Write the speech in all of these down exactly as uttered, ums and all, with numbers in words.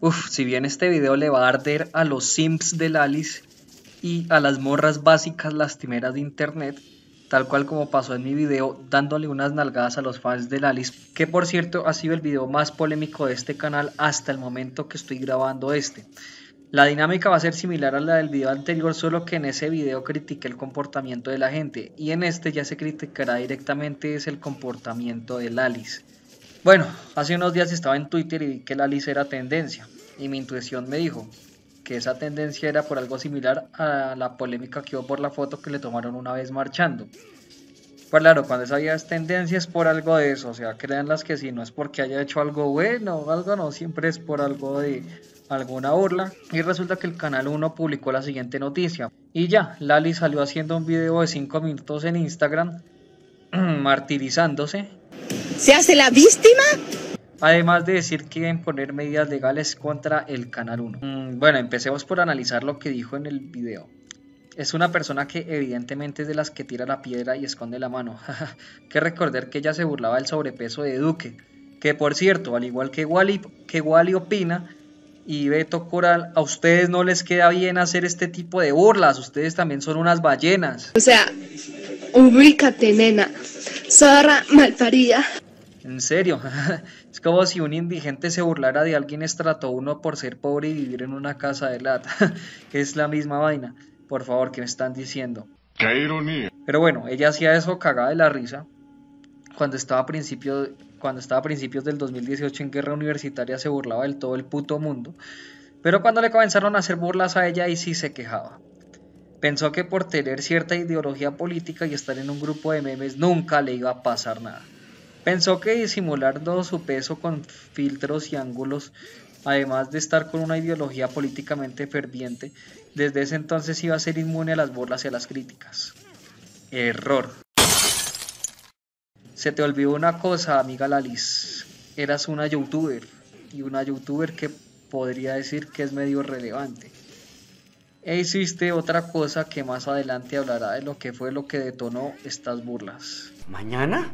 Uf, si bien este video le va a arder a los simps del Alice y a las morras básicas lastimeras de internet, tal cual como pasó en mi video dándole unas nalgadas a los fans del Alice, que por cierto ha sido el video más polémico de este canal hasta el momento que estoy grabando este. La dinámica va a ser similar a la del video anterior, solo que en ese video critiqué el comportamiento de la gente y en este ya se criticará directamente es el comportamiento del Alice. Bueno, hace unos días estaba en Twitter y vi que el Alice era tendencia y mi intuición me dijo que esa tendencia era por algo similar a la polémica que hubo por la foto que le tomaron una vez marchando. Pues claro, cuando esa ya es tendencia es por algo de eso, o sea, créanlas que si no es porque haya hecho algo bueno o algo, no, siempre es por algo de alguna burla. Y resulta que el canal uno publicó la siguiente noticia y ya, Lali salió haciendo un video de cinco minutos en Instagram martirizándose. ¿Se hace la víctima? Además de decir que iban a poner medidas legales contra el Canal uno. Mm, bueno, empecemos por analizar lo que dijo en el video. Es una persona que evidentemente es de las que tira la piedra y esconde la mano. Que recordar que ella se burlaba del sobrepeso de Duque. Que por cierto, al igual que Wally, que Wally opina y Beto Coral, a ustedes no les queda bien hacer este tipo de burlas. Ustedes también son unas ballenas. O sea, ubícate, nena. Zorra malparida. En serio, es como si un indigente se burlara de alguien estrato uno por ser pobre y vivir en una casa de lata. Es la misma vaina. Por favor, ¿qué me están diciendo? ¡Qué ironía! Pero bueno, ella hacía eso cagada de la risa. Cuando estaba a principios, cuando estaba a principios del dos mil dieciocho en guerra universitaria se burlaba del todo el puto mundo. Pero cuando le comenzaron a hacer burlas a ella, ahí sí se quejaba. Pensó que por tener cierta ideología política y estar en un grupo de memes nunca le iba a pasar nada. Pensó que disimular todo su peso con filtros y ángulos, además de estar con una ideología políticamente ferviente, desde ese entonces iba a ser inmune a las burlas y a las críticas. Error. Se te olvidó una cosa, amiga Lalice. Eras una youtuber, y una youtuber que podría decir que es medio relevante. E hiciste otra cosa que más adelante hablará de lo que fue lo que detonó estas burlas. ¿Mañana?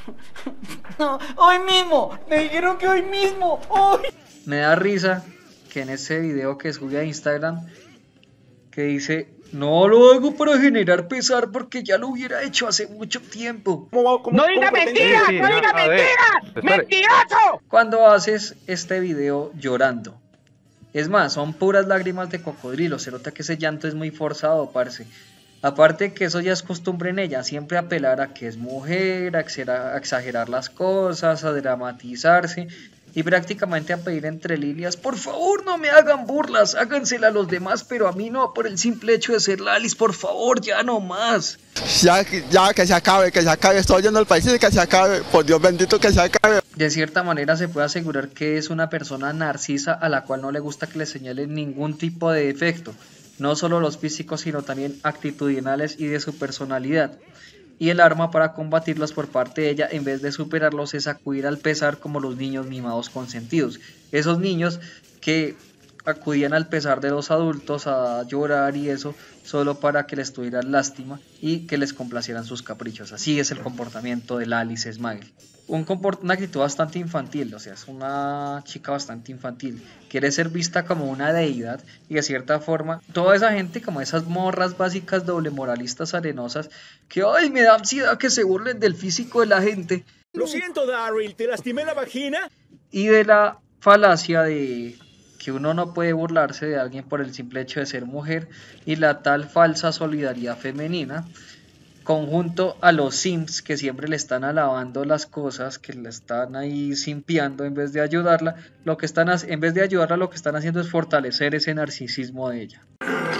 No, hoy mismo. Me dijeron que hoy mismo. Hoy. Me da risa que en ese video que subí a Instagram, que dice, no lo hago para generar pesar porque ya lo hubiera hecho hace mucho tiempo. ¿Cómo, cómo, ¡No diga mentiras! sí, sí, ¡No diga mentiras! ¡Mentiroso! Cuando haces este video llorando. Es más, son puras lágrimas de cocodrilo, se nota que ese llanto es muy forzado, parce. Aparte que eso ya es costumbre en ella, siempre apelar a que es mujer, a exagerar las cosas, a dramatizarse y prácticamente a pedir entre líneas, por favor no me hagan burlas, hágansela a los demás, pero a mí no, por el simple hecho de ser Lalice, por favor, ya no más. Ya, ya, que se acabe, que se acabe, estoy yendo al país y que se acabe, por Dios bendito que se acabe. De cierta manera se puede asegurar que es una persona narcisa a la cual no le gusta que le señalen ningún tipo de defecto. No solo los físicos, sino también actitudinales y de su personalidad. Y el arma para combatirlos por parte de ella, en vez de superarlos, es acudir al pesar como los niños mimados consentidos. Esos niños que acudían al pesar de los adultos a llorar y eso, solo para que les tuvieran lástima y que les complacieran sus caprichos. Así es el comportamiento de Lalice Smile. Un comport una actitud bastante infantil, o sea, es una chica bastante infantil. Quiere ser vista como una deidad y de cierta forma, toda esa gente, como esas morras básicas doble moralistas arenosas, que ay, me da ansiedad que se burlen del físico de la gente. Lo siento, Daryl, ¿te lastimé la vagina? Y de la falacia de que uno no puede burlarse de alguien por el simple hecho de ser mujer y la tal falsa solidaridad femenina. Conjunto a los sims que siempre le están alabando las cosas, que le están ahí simpiando en vez de ayudarla, lo que están en vez de ayudarla lo que están haciendo es fortalecer ese narcisismo de ella.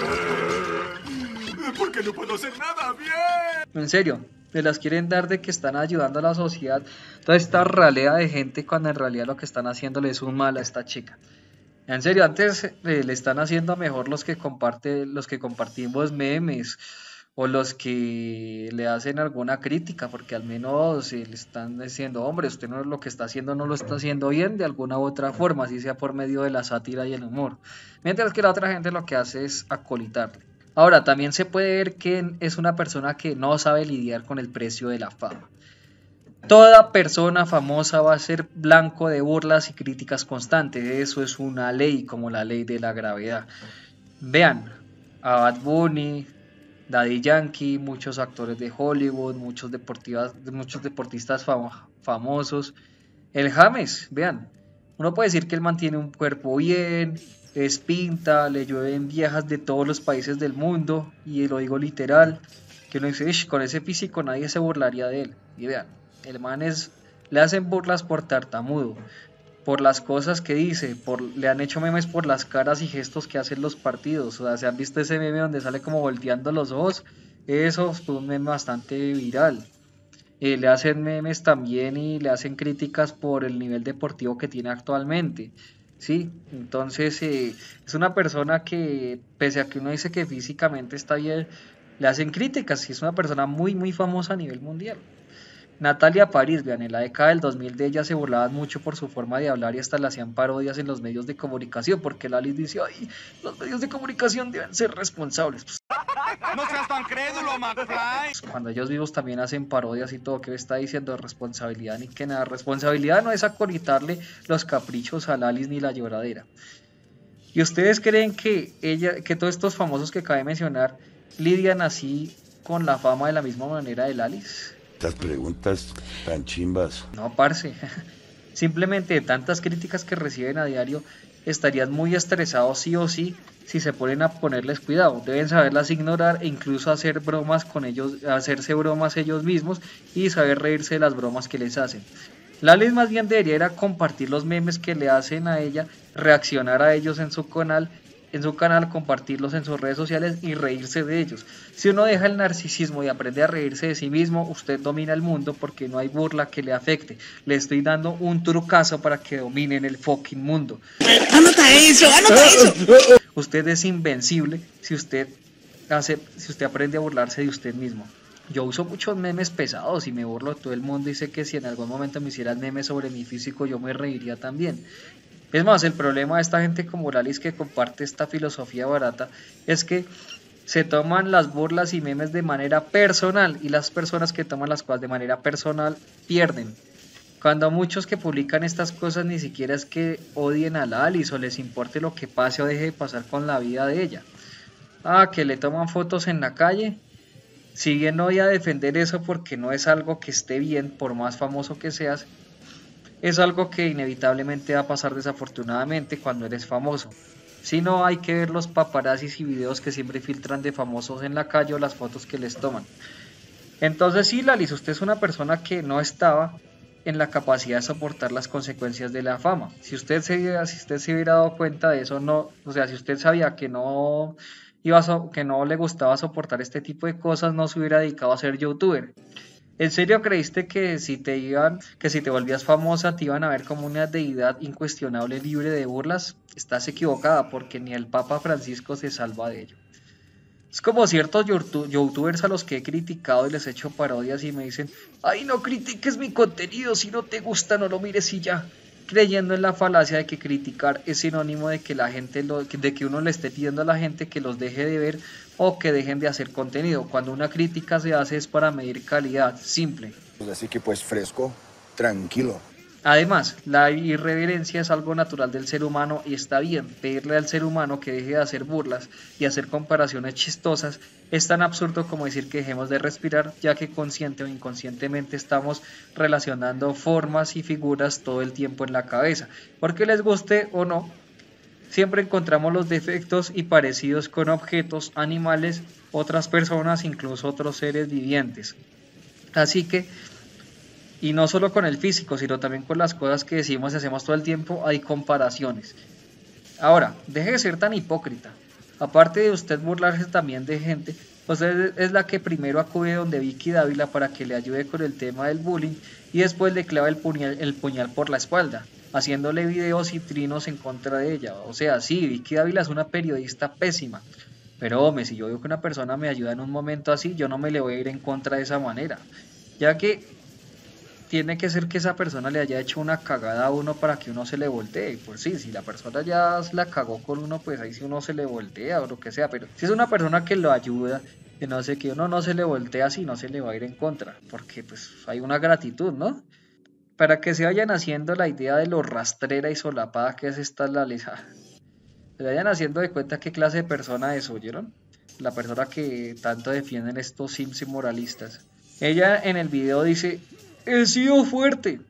¿Por qué no puedo hacer nada bien? En serio, me las quieren dar de que están ayudando a la sociedad, toda esta ralea de gente cuando en realidad lo que están haciéndole es un mal a esta chica. En serio, antes eh, le están haciendo mejor los que comparte, los que compartimos memes o los que le hacen alguna crítica, porque al menos eh, le están diciendo, hombre, usted no lo que está haciendo no lo está haciendo bien de alguna u otra forma, así sea por medio de la sátira y el humor, mientras que la otra gente lo que hace es acolitarle. Ahora, también se puede ver que es una persona que no sabe lidiar con el precio de la fama. Toda persona famosa va a ser blanco de burlas y críticas constantes. Eso es una ley, como la ley de la gravedad. Vean, a Bad Bunny, Daddy Yankee, muchos actores de Hollywood, muchos, deportivas, muchos deportistas fam famosos. El James, vean, uno puede decir que él mantiene un cuerpo bien, es pinta, le llueven viejas de todos los países del mundo, y lo digo literal, que uno dice, con ese físico nadie se burlaría de él. Y vean, el man es, le hacen burlas por tartamudo, por las cosas que dice, por, le han hecho memes por las caras y gestos que hacen los partidos. O sea, se han visto ese meme donde sale como volteando los ojos, eso fue un meme bastante viral. Eh, le hacen memes también y le hacen críticas por el nivel deportivo que tiene actualmente, ¿sí? Entonces eh, es una persona que, pese a que uno dice que físicamente está bien, le hacen críticas y es una persona muy muy famosa a nivel mundial. Natalia París, vean, en la década del dos mil de ella se burlaban mucho por su forma de hablar y hasta le hacían parodias en los medios de comunicación, porque Lalis dice, ay, los medios de comunicación deben ser responsables. Pues, No seas tan crédulo, McFly. pues, cuando ellos vivos también hacen parodias y todo, ¿qué está diciendo? Responsabilidad ni que nada. Responsabilidad no es acolitarle los caprichos a Lalis ni la lloradera. ¿Y ustedes creen que ella, que todos estos famosos que acabé de mencionar lidian así con la fama de la misma manera de Lalis? Estas preguntas tan chimbas. No, parce. Simplemente de tantas críticas que reciben a diario, estarían muy estresados sí o sí si se ponen a ponerles cuidado. Deben saberlas ignorar e incluso hacer bromas con ellos, hacerse bromas ellos mismos y saber reírse de las bromas que les hacen. Lalis más bien debería ir a compartir los memes que le hacen a ella, reaccionar a ellos en su canal, en su canal, compartirlos en sus redes sociales y reírse de ellos. Si uno deja el narcisismo y aprende a reírse de sí mismo, usted domina el mundo porque no hay burla que le afecte. Le estoy dando un trucazo para que dominen el fucking mundo. Anota eso, anota eso. Usted es invencible si usted hace, si usted aprende a burlarse de usted mismo. Yo uso muchos memes pesados y me burlo de todo el mundo y sé que si en algún momento me hicieran memes sobre mi físico yo me reiría también. Es más, el problema de esta gente como Lalis que comparte esta filosofía barata es que se toman las burlas y memes de manera personal y las personas que toman las cosas de manera personal pierden. Cuando muchos que publican estas cosas ni siquiera es que odien a Lalis o les importe lo que pase o deje de pasar con la vida de ella. Ah, que le toman fotos en la calle. Si bien no voy a defender eso porque no es algo que esté bien por más famoso que seas, es algo que inevitablemente va a pasar desafortunadamente cuando eres famoso. Si no, hay que ver los paparazzis y videos que siempre filtran de famosos en la calle o las fotos que les toman. Entonces sí, Lalis, usted es una persona que no estaba en la capacidad de soportar las consecuencias de la fama. Si usted se, si usted se hubiera dado cuenta de eso, no, o sea, si usted sabía que no, iba a so, que no le gustaba soportar este tipo de cosas, no se hubiera dedicado a ser youtuber. ¿En serio creíste que si te iban, que si te volvías famosa te iban a ver como una deidad incuestionable libre de burlas? Estás equivocada porque ni el Papa Francisco se salva de ello. Es como ciertos youtubers a los que he criticado y les he hecho parodias y me dicen, ay, no critiques mi contenido, si no te gusta no lo mires y ya, creyendo en la falacia de que criticar es sinónimo de que la gente lo, de que uno le esté pidiendo a la gente que los deje de ver o que dejen de hacer contenido, cuando una crítica se hace es para medir calidad, simple. Así que pues fresco, tranquilo. Además, la irreverencia es algo natural del ser humano y está bien. Pedirle al ser humano que deje de hacer burlas y hacer comparaciones chistosas es tan absurdo como decir que dejemos de respirar, ya que consciente o inconscientemente estamos relacionando formas y figuras todo el tiempo en la cabeza. Porque les guste o no, siempre encontramos los defectos y parecidos con objetos, animales, otras personas, incluso otros seres vivientes. Así que, y no solo con el físico, sino también con las cosas que decimos y hacemos todo el tiempo, hay comparaciones. Ahora, deje de ser tan hipócrita. Aparte de usted burlarse también de gente, usted es la que primero acude donde Vicky Dávila para que le ayude con el tema del bullying y después le clava el puñal, el puñal por la espalda, haciéndole videos y trinos en contra de ella. O sea, sí, Vicky Dávila es una periodista pésima, pero hombre, si yo veo que una persona me ayuda en un momento así, yo no me le voy a ir en contra de esa manera, ya que tiene que ser que esa persona le haya hecho una cagada a uno para que uno se le voltee. Pues sí, si la persona ya la cagó con uno, pues ahí sí uno se le voltea o lo que sea, pero si es una persona que lo ayuda que no sé qué, uno no se le voltea así, no se le va a ir en contra, porque pues hay una gratitud, ¿no? Para que se vayan haciendo la idea de lo rastrera y solapada que es esta la lisa. Se vayan haciendo de cuenta qué clase de persona es, ¿oyeron? La persona que tanto defienden estos sims y moralistas. Ella en el video dice, he sido fuerte.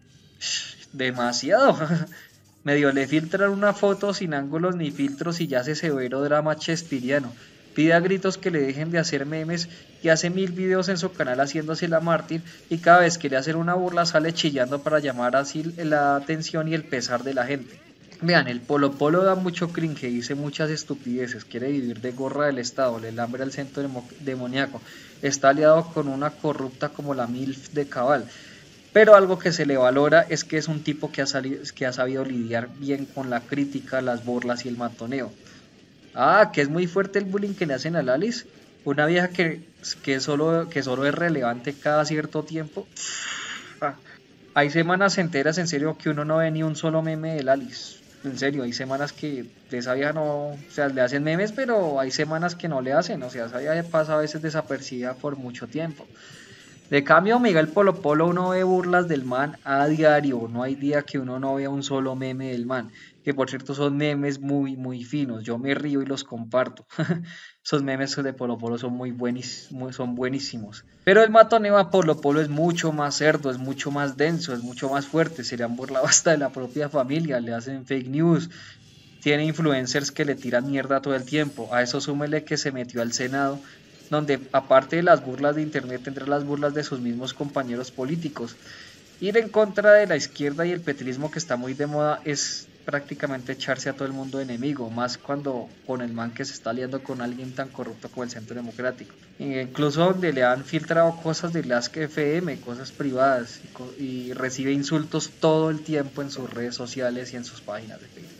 Demasiado. Medio le filtran una foto sin ángulos ni filtros y ya hace severo drama chespiriano. Pide a gritos que le dejen de hacer memes y hace mil videos en su canal haciéndose la mártir y cada vez que le hacen una burla sale chillando para llamar así la atención y el pesar de la gente. Vean, el Polo Polo da mucho cringe, dice muchas estupideces, quiere vivir de gorra del Estado, le lambre al centro demoníaco, está aliado con una corrupta como la MILF de Cabal. Pero algo que se le valora es que es un tipo que ha, salido, que ha sabido lidiar bien con la crítica, las burlas y el matoneo. Ah, que es muy fuerte el bullying que le hacen a Alice. Una vieja que, que, solo, que solo es relevante cada cierto tiempo. Ah, hay semanas enteras, en serio, que uno no ve ni un solo meme de Alice. En serio, hay semanas que de esa vieja no... O sea, le hacen memes, pero hay semanas que no le hacen. O sea, esa vieja pasa a veces desapercibida por mucho tiempo. De cambio, Miguel Polo Polo, uno ve burlas del man a diario. No hay día que uno no vea un solo meme del man. Que por cierto son memes muy, muy finos. Yo me río y los comparto. Esos memes de Polo Polo son muy buenísimos, son buenísimos. Pero el matoneo a Polo Polo es mucho más cerdo, es mucho más denso, es mucho más fuerte. Se le han burlado hasta de la propia familia, le hacen fake news. Tiene influencers que le tiran mierda todo el tiempo. A eso súmele que se metió al Senado, donde aparte de las burlas de internet tendrá las burlas de sus mismos compañeros políticos. Ir en contra de la izquierda y el petrismo que está muy de moda es prácticamente echarse a todo el mundo enemigo, más cuando con el man que se está aliando con alguien tan corrupto como el Centro Democrático. E incluso donde le han filtrado cosas de Lask F M, cosas privadas, y, y recibe insultos todo el tiempo en sus redes sociales y en sus páginas de Facebook.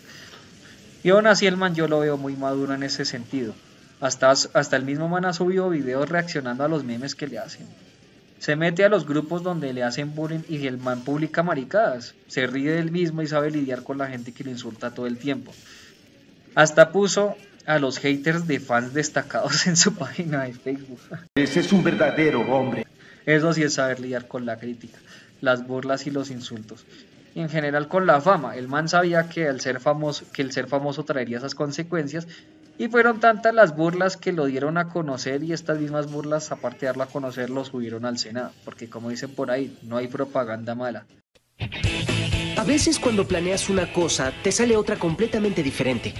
Y aún así el man yo lo veo muy maduro en ese sentido. Hasta, hasta el mismo man ha subido videos reaccionando a los memes que le hacen. Se mete a los grupos donde le hacen bullying y el man publica maricadas. Se ríe del mismo y sabe lidiar con la gente que lo insulta todo el tiempo. Hasta puso a los haters de fans destacados en su página de Facebook. Ese es un verdadero hombre. Eso sí es saber lidiar con la crítica, las burlas y los insultos. Y en general con la fama. El man sabía que el ser famoso, que el ser famoso traería esas consecuencias. Y fueron tantas las burlas que lo dieron a conocer y estas mismas burlas, aparte de darlo a conocer, lo subieron al Senado. Porque como dicen por ahí, no hay propaganda mala. A veces cuando planeas una cosa, te sale otra completamente diferente.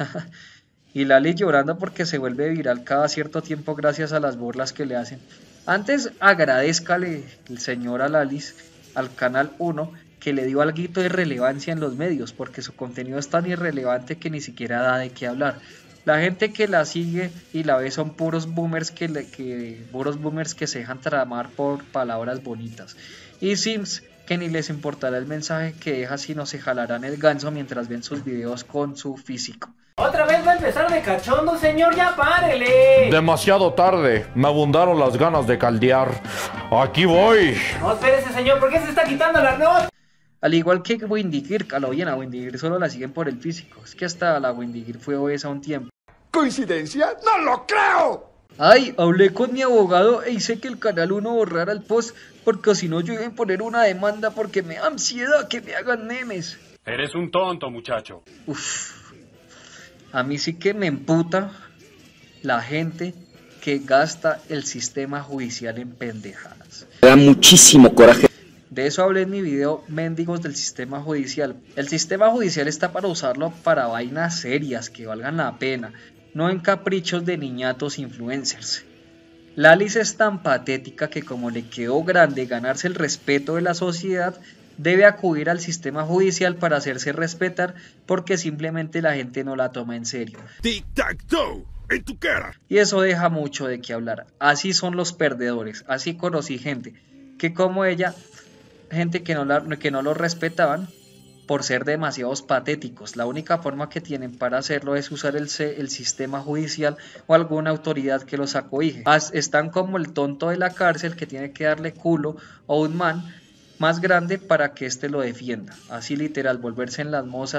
Y Lali llorando porque se vuelve viral cada cierto tiempo gracias a las burlas que le hacen. Antes agradézcale el señor a Lalis, al Canal uno, que le dio alguito de relevancia en los medios, porque su contenido es tan irrelevante que ni siquiera da de qué hablar. La gente que la sigue y la ve son puros boomers que, le, que, puros boomers que se dejan tramar por palabras bonitas. Y sims que ni les importará el mensaje que deja, sino se jalarán el ganso mientras ven sus videos con su físico. ¿Otra vez va a empezar de cachondo, señor? ¡Ya párele! Demasiado tarde, me abundaron las ganas de caldear. Aquí voy. No, espérese, señor, ¿por qué se está quitando la nota? Al igual que Wendy Girk, a lo bien a Wendy Girk solo la siguen por el físico. Es que hasta la Wendy Girk fue obesa un tiempo. ¿Coincidencia? ¡No lo creo! Ay, hablé con mi abogado e hice que el Canal uno borrara el post, porque si no yo iba a poner una demanda porque me da ansiedad que me hagan memes. Eres un tonto, muchacho. Uf, a mí sí que me emputa la gente que gasta el sistema judicial en pendejadas. Me da muchísimo coraje. De eso hablé en mi video Mendigos del Sistema Judicial. El sistema judicial está para usarlo para vainas serias que valgan la pena, no en caprichos de niñatos influencers. Lalis es tan patética que como le quedó grande ganarse el respeto de la sociedad, debe acudir al sistema judicial para hacerse respetar porque simplemente la gente no la toma en serio. Tic-tac-toe, en tu cara. Y eso deja mucho de qué hablar. Así son los perdedores, así conocí gente que como ella... gente que no, la, que no lo respetaban por ser demasiados patéticos. La única forma que tienen para hacerlo es usar el, el sistema judicial o alguna autoridad que los acobije. Están como el tonto de la cárcel que tiene que darle culo o un man más grande para que éste lo defienda. Así literal, volverse en las mozas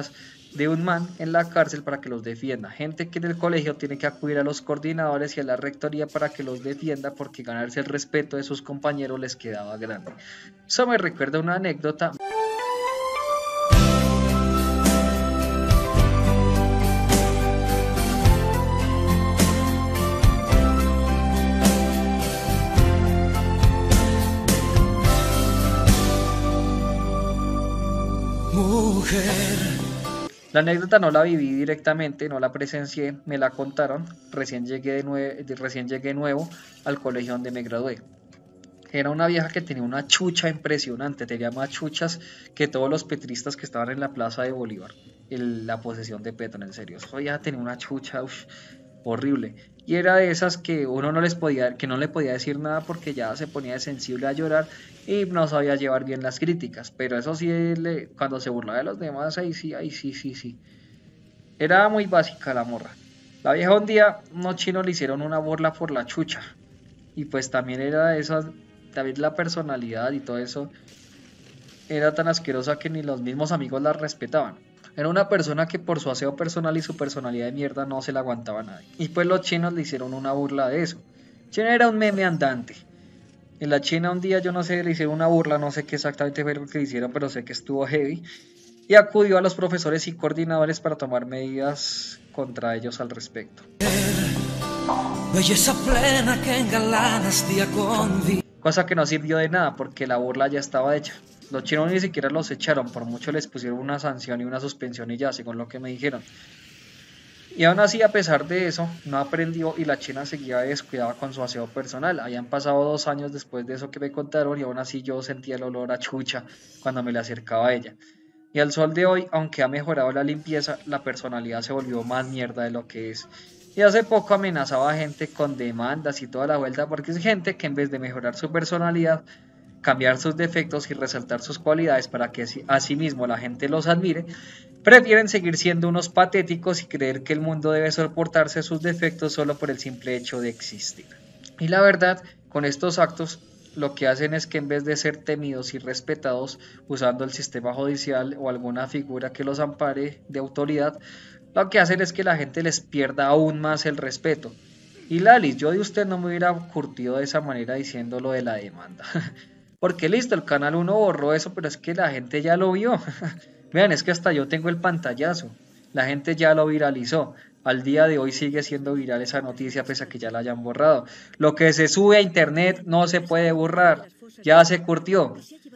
de un man en la cárcel para que los defienda. Gente que en el colegio tiene que acudir a los coordinadores y a la rectoría para que los defienda porque ganarse el respeto de sus compañeros les quedaba grande. Eso me recuerda una anécdota. Mujer. La anécdota no la viví directamente, no la presencié, me la contaron, recién llegué, de nue recién llegué nuevo al colegio donde me gradué. Era una vieja que tenía una chucha impresionante, tenía más chuchas que todos los petristas que estaban en la plaza de Bolívar, en la posesión de Petro, en serio. Esa vieja tenía una chucha uf, horrible. Y era de esas que uno no les podía, que no le podía decir nada porque ya se ponía sensible a llorar y no sabía llevar bien las críticas. Pero eso sí, le, cuando se burlaba de los demás, ahí sí, ahí sí, sí, sí. Era muy básica la morra. La vieja un día, unos chinos le hicieron una burla por la chucha. Y pues también era de esas, también la personalidad y todo eso era tan asquerosa que ni los mismos amigos la respetaban. Era una persona que por su aseo personal y su personalidad de mierda no se la aguantaba a nadie. Y pues los chinos le hicieron una burla de eso. China era un meme andante. En la China un día, yo no sé, le hicieron una burla, no sé qué exactamente fue lo que le hicieron, pero sé que estuvo heavy. Y acudió a los profesores y coordinadores para tomar medidas contra ellos al respecto. Belleza plena que engalanas día con día. Cosa que no sirvió de nada porque la burla ya estaba hecha. Los chinos ni siquiera los echaron, por mucho les pusieron una sanción y una suspensión y ya, según lo que me dijeron. Y aún así, a pesar de eso, no aprendió y la china seguía descuidada con su aseo personal. Habían pasado dos años después de eso que me contaron y aún así yo sentía el olor a chucha cuando me le acercaba a ella. Y al sol de hoy, aunque ha mejorado la limpieza, la personalidad se volvió más mierda de lo que es. Y hace poco amenazaba a gente con demandas y toda la vuelta porque es gente que en vez de mejorar su personalidad, cambiar sus defectos y resaltar sus cualidades para que asimismo la gente los admire, prefieren seguir siendo unos patéticos y creer que el mundo debe soportarse sus defectos solo por el simple hecho de existir. Y la verdad, con estos actos, lo que hacen es que en vez de ser temidos y respetados usando el sistema judicial o alguna figura que los ampare de autoridad, lo que hacen es que la gente les pierda aún más el respeto. Y Lalis, yo de usted no me hubiera curtido de esa manera diciendo lo de la demanda. Porque listo, el Canal uno borró eso, pero es que la gente ya lo vio. Vean, es que hasta yo tengo el pantallazo. La gente ya lo viralizó. Al día de hoy sigue siendo viral esa noticia pese a que ya la hayan borrado. Lo que se sube a internet no se puede borrar. Ya se curtió.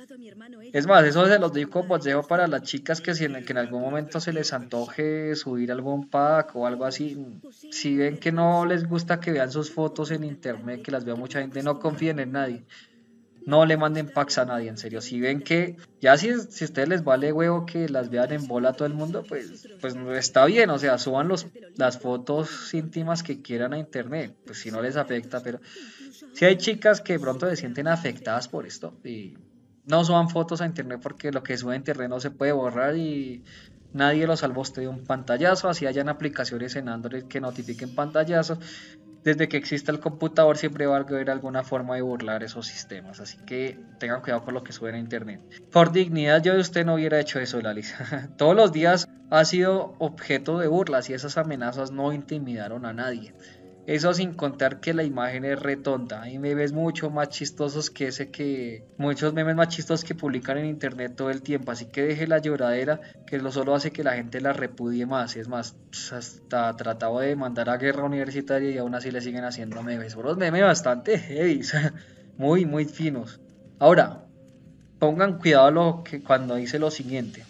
Es más, eso se los doy como consejo para las chicas que si en, que en algún momento se les antoje subir algún pack o algo así. Si ven que no les gusta que vean sus fotos en internet, que las vea mucha gente, no confíen en nadie. No le manden packs a nadie, en serio. Si ven que, ya si, si a ustedes les vale huevo que las vean en bola a todo el mundo, pues, pues está bien, o sea, suban los, las fotos íntimas que quieran a internet, pues si no les afecta, pero si hay chicas que de pronto se sienten afectadas por esto, y no suban fotos a internet porque lo que sube a internet no se puede borrar y nadie lo salva usted de un pantallazo, así hayan aplicaciones en Android que notifiquen pantallazos. Desde que exista el computador siempre va a haber alguna forma de burlar esos sistemas, así que tengan cuidado con lo que suben a internet. Por dignidad yo de usted no hubiera hecho eso, Lalis. Todos los días ha sido objeto de burlas y esas amenazas no intimidaron a nadie. Eso sin contar que la imagen es retonta. Hay memes mucho más chistosos que ese que... Muchos memes más chistosos que publican en internet todo el tiempo. Así que deje la lloradera, que lo solo hace que la gente la repudie más. Es más, hasta trataba de mandar a guerra universitaria y aún así le siguen haciendo memes. Unos memes bastante heavy, muy, muy finos. Ahora, pongan cuidado lo que cuando dice lo siguiente.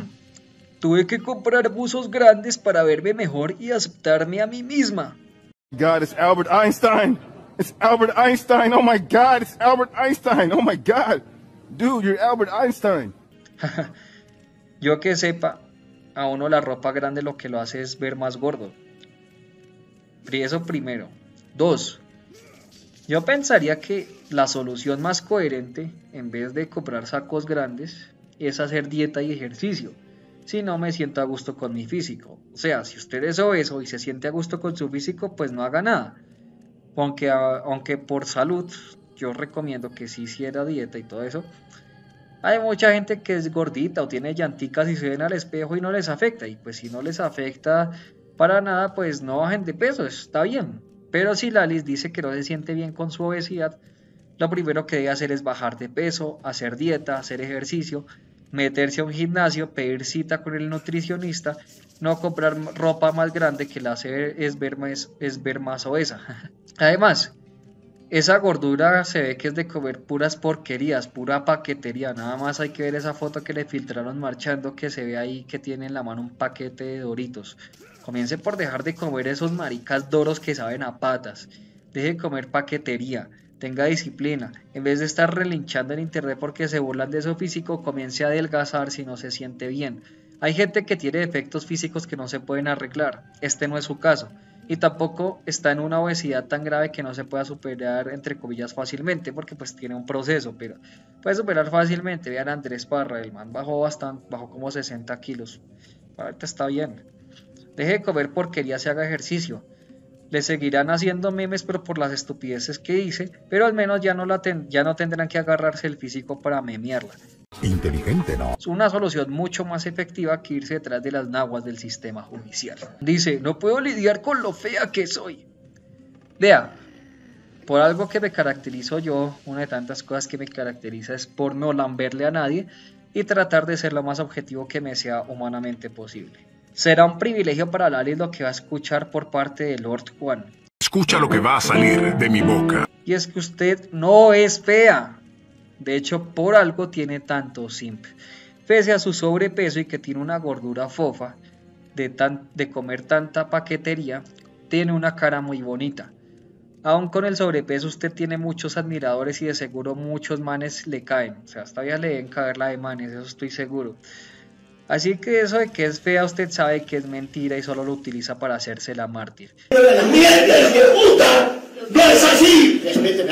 Tuve que comprar buzos grandes para verme mejor y aceptarme a mí misma. God, it's Albert Einstein. It's Albert Einstein. Oh my God, it's Albert Einstein. Oh my God. Dude, you're Albert Einstein. Yo que sepa, a uno la ropa grande lo que lo hace es ver más gordo. Eso primero. Dos, yo pensaría que la solución más coherente, en vez de comprar sacos grandes, es hacer dieta y ejercicio. Si no me siento a gusto con mi físico. O sea, si usted es obeso y se siente a gusto con su físico, pues no haga nada. Aunque, aunque por salud, yo recomiendo que sí hiciera dieta y todo eso. Hay mucha gente que es gordita o tiene llanticas y se ven al espejo y no les afecta. Y pues si no les afecta para nada, pues no bajen de peso, está bien. Pero si Lalis dice que no se siente bien con su obesidad, lo primero que debe hacer es bajar de peso, hacer dieta, hacer ejercicio, meterse a un gimnasio, pedir cita con el nutricionista, no comprar ropa más grande que la hace es ver más, es ver más obesa. Además, esa gordura se ve que es de comer puras porquerías, pura paquetería. Nada más hay que ver esa foto que le filtraron marchando, que se ve ahí que tiene en la mano un paquete de Doritos. Comience por dejar de comer esos maricas doros que saben a patas. Deje de comer paquetería. Tenga disciplina. En vez de estar relinchando en internet porque se burlan de su físico, comience a adelgazar si no se siente bien. Hay gente que tiene defectos físicos que no se pueden arreglar. Este no es su caso. Y tampoco está en una obesidad tan grave que no se pueda superar, entre comillas, fácilmente, porque pues tiene un proceso, pero puede superar fácilmente. Vean a Andrés Parra, el man bajó bastante, bajó como sesenta kilos. Ahorita está bien. Deje de comer porquería, se haga ejercicio. Le seguirán haciendo memes pero por las estupideces que dice, pero al menos ya no, la ten, ya no tendrán que agarrarse el físico para memearla. Inteligente, ¿no? Es una solución mucho más efectiva que irse detrás de las naguas del sistema judicial. Dice, no puedo lidiar con lo fea que soy. Vea, por algo que me caracterizo yo, una de tantas cosas que me caracteriza es por no lamberle a nadie y tratar de ser lo más objetivo que me sea humanamente posible. Será un privilegio para Lalis lo que va a escuchar por parte de Lord Juan. Escucha lo que va a salir de mi boca. Y es que usted no es fea. De hecho, por algo tiene tanto simp. Pese a su sobrepeso y que tiene una gordura fofa de, tan, de comer tanta paquetería, tiene una cara muy bonita. Aún con el sobrepeso usted tiene muchos admiradores y de seguro muchos manes le caen. O sea, todavía le deben caer la de manes, eso estoy seguro. Así que eso de que es fea usted sabe que es mentira y solo lo utiliza para hacerse la mártir. ¡Mierda de puta! ¡No es así!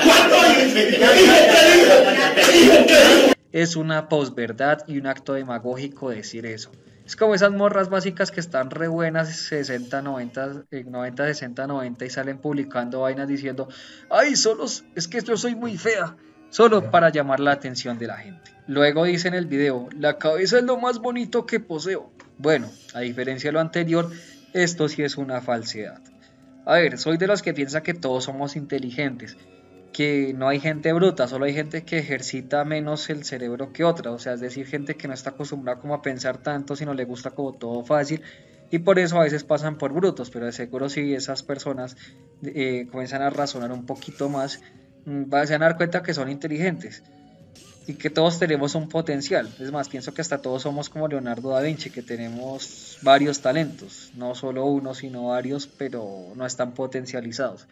Es una posverdad y un acto demagógico decir eso. Es como esas morras básicas que están re buenas sesenta, noventa, noventa, sesenta, noventa y salen publicando vainas diciendo ¡ay, solo es que yo soy muy fea! Solo para llamar la atención de la gente. Luego dice en el video, la cabeza es lo más bonito que poseo. Bueno, a diferencia de lo anterior, esto sí es una falsedad. A ver, soy de los que piensa que todos somos inteligentes, que no hay gente bruta, solo hay gente que ejercita menos el cerebro que otra, o sea, es decir, gente que no está acostumbrada como a pensar tanto, sino le gusta como todo fácil, y por eso a veces pasan por brutos, pero de seguro si esas personas eh, comienzan a razonar un poquito más, se van a dar cuenta que son inteligentes y que todos tenemos un potencial. Es más, pienso que hasta todos somos como Leonardo da Vinci, que tenemos varios talentos, no solo uno sino varios, pero no están potencializados.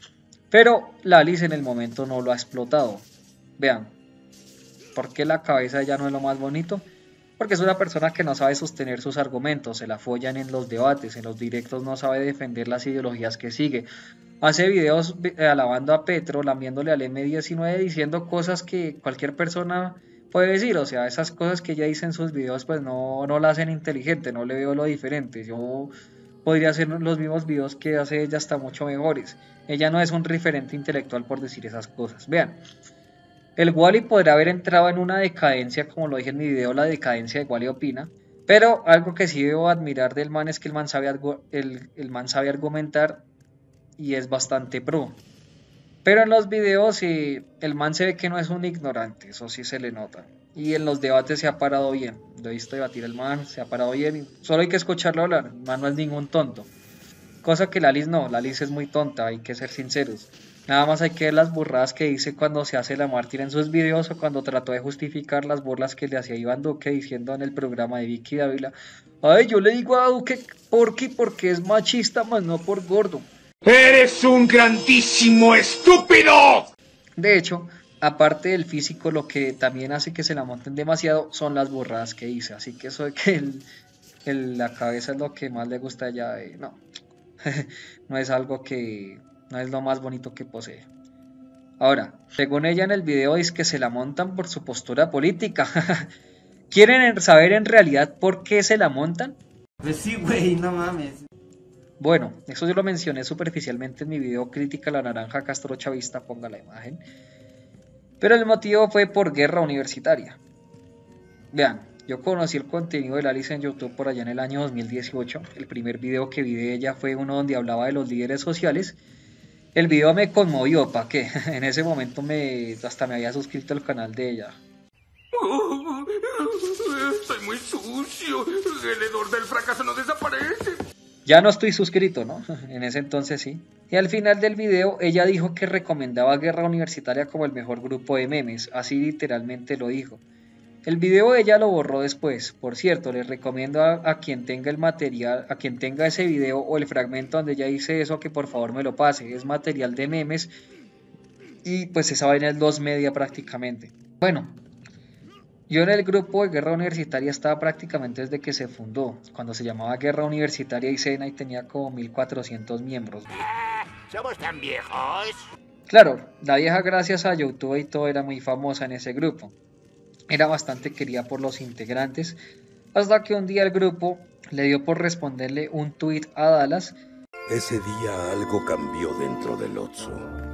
Pero Lalis en el momento no lo ha explotado. Vean, ¿por qué la cabeza ya no es lo más bonito? Porque es una persona que no sabe sostener sus argumentos, se la follan en los debates, en los directos no sabe defender las ideologías que sigue. Hace videos alabando a Petro, lamiéndole al eme diecinueve, diciendo cosas que cualquier persona puede decir. O sea, esas cosas que ella dice en sus videos pues no, no la hacen inteligente, no le veo lo diferente. Yo podría hacer los mismos videos que hace ella, hasta mucho mejores. Ella no es un referente intelectual por decir esas cosas. Vean, el Wally podrá haber entrado en una decadencia, como lo dije en mi video, la decadencia de Wally opina. Pero algo que sí debo admirar del man es que el man sabe, el, el man sabe argumentar y es bastante pro. Pero en los videos sí, el man se ve que no es un ignorante, eso sí se le nota. Y en los debates se ha parado bien. Lo he visto debatir el man, se ha parado bien. Y solo hay que escucharlo hablar, el man no es ningún tonto. Cosa que Lalis no, Lalis es muy tonta, hay que ser sinceros. Nada más hay que ver las burradas que dice cuando se hace la mártir en sus videos o cuando trató de justificar las burlas que le hacía Iván Duque diciendo en el programa de Vicky Dávila: ay, yo le digo a Duque Porky porque es machista, más no por gordo. ¡Eres un grandísimo estúpido! De hecho, aparte del físico, lo que también hace que se la monten demasiado son las burradas que dice. Así que eso de que el, el, la cabeza es lo que más le gusta a ella, eh, no. No es algo que... no es lo más bonito que posee. Ahora, según ella en el video dice que se la montan por su postura política. ¿Quieren saber en realidad por qué se la montan? Pues sí, güey, no mames. Bueno, eso yo lo mencioné superficialmente en mi video Crítica a la Naranja Castro Chavista, ponga la imagen. Pero el motivo fue por guerra universitaria. Vean, yo conocí el contenido de Alice en YouTube por allá en el año dos mil dieciocho. El primer video que vi de ella fue uno donde hablaba de los líderes sociales. El video me conmovió, ¿para qué? En ese momento me hasta me había suscrito al canal de ella. Oh, estoy muy sucio. El hedor del fracaso no desaparece. Ya no estoy suscrito, ¿no? En ese entonces sí. Y al final del video ella dijo que recomendaba Guerra Universitaria como el mejor grupo de memes. Así literalmente lo dijo. El video ella lo borró después. Por cierto, les recomiendo a, a quien tenga el material, a quien tenga ese video o el fragmento donde ella dice eso, que por favor me lo pase. Es material de memes y pues esa vaina es dos media prácticamente. Bueno, yo en el grupo de Guerra Universitaria estaba prácticamente desde que se fundó, cuando se llamaba Guerra Universitaria y Cena y tenía como mil cuatrocientos miembros. ¿Somos tan viejos? Claro, la vieja gracias a YouTube y todo era muy famosa en ese grupo. Era bastante querida por los integrantes, hasta que un día el grupo le dio por responderle un tweet a Dallas. Ese día algo cambió dentro del Otso.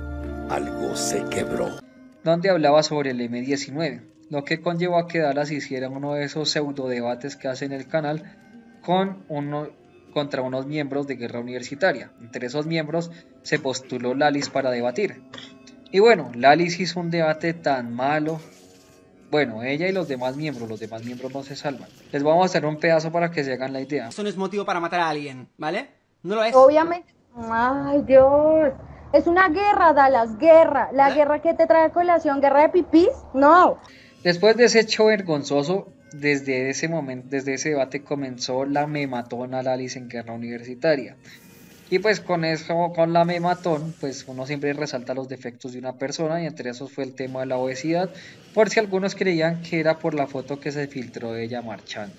Algo se quebró. Donde hablaba sobre el eme diecinueve, lo que conllevó a que Dallas hiciera uno de esos pseudo debates que hace en el canal con uno, contra unos miembros de Guerra Universitaria. Entre esos miembros se postuló Lalis para debatir. Y bueno, Lalis hizo un debate tan malo. Bueno, ella y los demás miembros, los demás miembros no se salvan. Les vamos a hacer un pedazo para que se hagan la idea. Eso no es motivo para matar a alguien, ¿vale? No lo es. Obviamente. Ay, Dios. Es una guerra, Dallas, guerra. La ¿Eh? guerra que te trae a colación, guerra de pipís, no. Después de ese hecho vergonzoso, desde ese momento, desde ese debate comenzó la mematón a Lalis en Guerra Universitaria. Y pues con eso, con la mematón, pues uno siempre resalta los defectos de una persona y entre esos fue el tema de la obesidad, por si algunos creían que era por la foto que se filtró de ella marchando.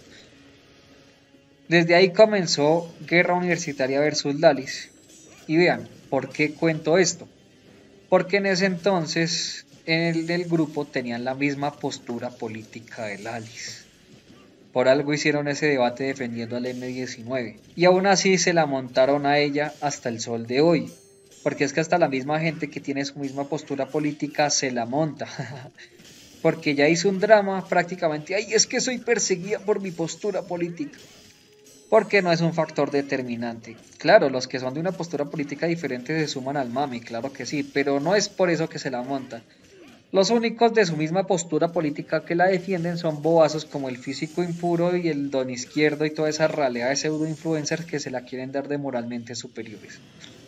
Desde ahí comenzó Guerra Universitaria versus Lalis. Y vean, ¿por qué cuento esto? Porque en ese entonces, en el del grupo tenían la misma postura política de Lalis. Por algo hicieron ese debate defendiendo al eme diecinueve. Y aún así se la montaron a ella hasta el sol de hoy. Porque es que hasta la misma gente que tiene su misma postura política se la monta. Porque ya hizo un drama prácticamente. Ay, es que soy perseguida por mi postura política. Porque no es un factor determinante. Claro, los que son de una postura política diferente se suman al mame, claro que sí. Pero no es por eso que se la montan. Los únicos de su misma postura política que la defienden son bobazos como el físico impuro y el don izquierdo y toda esa ralea de pseudo influencers que se la quieren dar de moralmente superiores.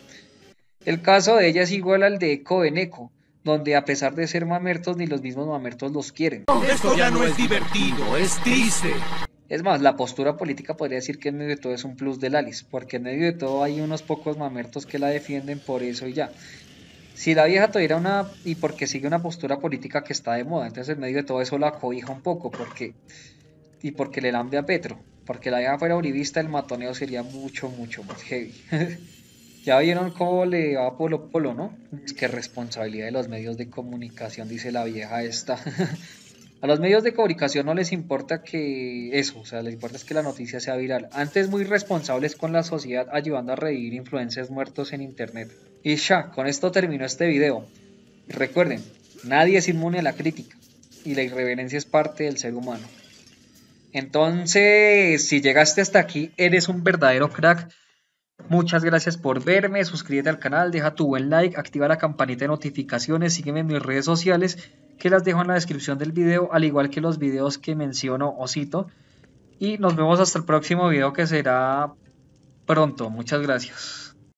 El caso de ella es igual al de Eco Beneco, donde a pesar de ser mamertos ni los mismos mamertos los quieren. Esto ya no es divertido, es triste. Es más, la postura política podría decir que en medio de todo es un plus de Lalis, porque en medio de todo hay unos pocos mamertos que la defienden por eso y ya. Si la vieja tuviera una, y porque sigue una postura política que está de moda, entonces en medio de todo eso la cobija un poco, porque y porque le lambe a Petro, porque la vieja fuera uribista, el matoneo sería mucho, mucho más heavy. Ya vieron cómo le va a Polo Polo, ¿no? Es que responsabilidad de los medios de comunicación, dice la vieja esta. A los medios de comunicación no les importa que eso, o sea, les importa es que la noticia sea viral. Antes muy responsables con la sociedad ayudando a revivir influencers muertos en internet. Y ya, con esto terminó este video. Recuerden, nadie es inmune a la crítica y la irreverencia es parte del ser humano. Entonces, si llegaste hasta aquí, eres un verdadero crack. Muchas gracias por verme, suscríbete al canal, deja tu buen like, activa la campanita de notificaciones, sígueme en mis redes sociales que las dejo en la descripción del video, al igual que los videos que menciono o cito. Y nos vemos hasta el próximo video que será pronto. Muchas gracias.